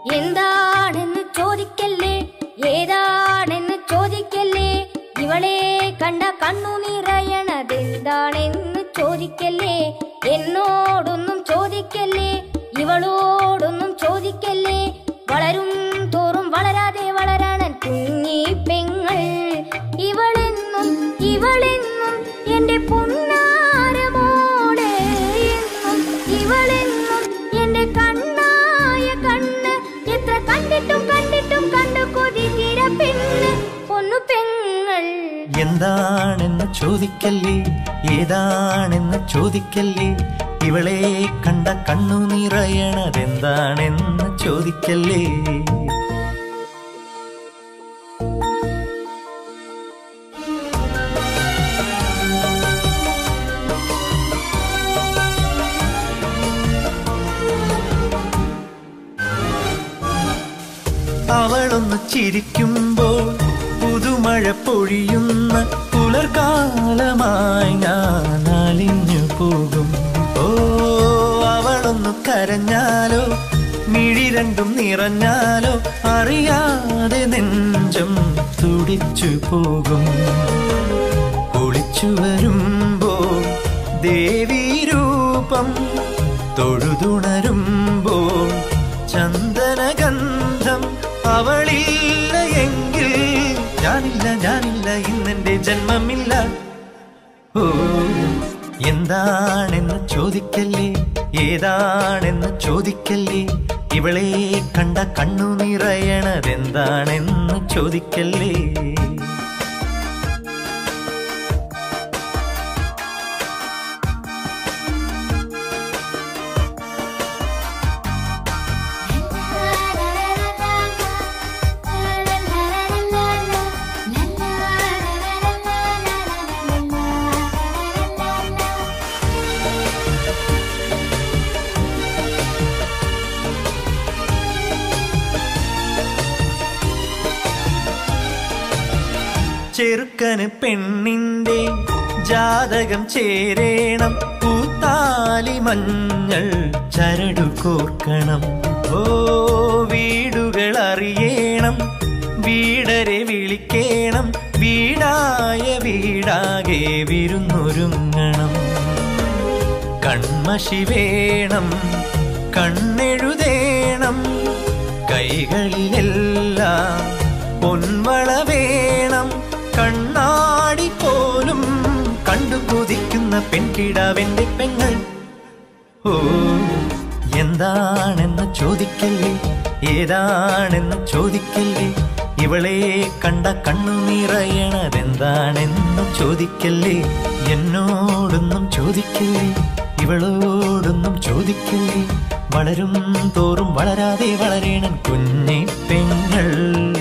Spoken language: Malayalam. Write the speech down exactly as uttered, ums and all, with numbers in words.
എന്താണെന്ന് ചോദിക്കല്ലേ, ഏതാണെന്ന് ചോദിക്കല്ലേ, ഇവളെ കണ്ട കണ്ണു നിറയണതെന്താണെന്ന് ചോദിക്കല്ലേ, എന്നോടൊന്നും ചോദിക്കല്ലേ, ഇവളോടൊന്നും ചോദിക്കല്ലേ, വളരും തോറും വളരാതെ വളരാൻ കുഞ്ഞി പെങ്ങൾ. ഇവളെന്നും ഇവളെന്നും എന്റെ പൊന്നാരമോളെ, എന്നും ഇവളെന്നും എന്റെ കണ്ണായ കണ്ണ്, എത്ര കണ്ടിട്ടും കണ്ടിട്ടും കണ്ടു കൊതി തീര പെണ്ണ് പൊന്നു പെങ്ങൾ. എന്താണെന്ന് ചോദിക്കല്ലേ, ഏതാണെന്ന് ചോദിക്കല്ലേ, ഇവളെ കണ്ട കണ്ണു നിറയണതെന്താണെന്ന് ചോദിക്കല്ലേ. അവളൊന്ന് ചിരിക്കുമ്പോൾ പുതുമഴ പൊഴിയുന്ന പുലർകാലമായി ഞാൻ അലിഞ്ഞു പോകും. ഓ അവളൊന്നു കരഞ്ഞാലോ, മിഴി രണ്ടും നിറഞ്ഞാലോ, അറിയാതെ നെഞ്ചം തുടിച്ചു പോകും. കുളിച്ചു വരുമ്പോൾ ദേവീ രൂപം, തൊഴുതുണരുമ്പോൾ ചന്ദനഗന്ധം, അവളില്ല എങ്കിൽ ഞാനില്ല ഞാനില്ല, ഇന്നെന്റെ ജന്മമില്ല. ഓ എന്താണെന്ന് ചോദിക്കല്ലേ, ഏതാണെന്ന് ചോദിക്കല്ലേ, ഇവളെ കണ്ട കണ്ണു നിറയണതെന്താണെന്ന് ചോദിക്കല്ലേ. ചെറുക്കന് പെണ്ണിന്റെ ജാതകം ചേരേണം, പൂത്താലി മഞ്ഞൾ ചരടു കോർക്കണം. ഓ വീടുകൾ അറിയണം, വീടരെ വിളിക്കണം, വീടായ വീടാകെ വിരുന്നൊരുങ്ങണം. കൺമഷി വേണം, കണ്ണെഴുതേണം, കൈകളിലെല്ലാം പൊൻവള വേണം, കണ്ണാടി പോലും കണ്ടു കൊതിക്കുന്ന പെൺകിടാവെന്റെ പെങ്ങൾ. ഓ എന്താണെന്ന് ചോദിക്കല്ലേ, ഏതാണെന്ന് ചോദിക്കല്ലേ, ഇവളെ കണ്ട കണ്ണു നിറയണതെന്താണെന്ന് ചോദിക്കല്ലേ. എന്നോടൊന്നും ചോദിക്കല്ലേ, ഇവളോടൊന്നും ചോദിക്കല്ലേ, വളരും തോറും വളരാതെ വളരണം കുഞ്ഞി പെങ്ങൾ.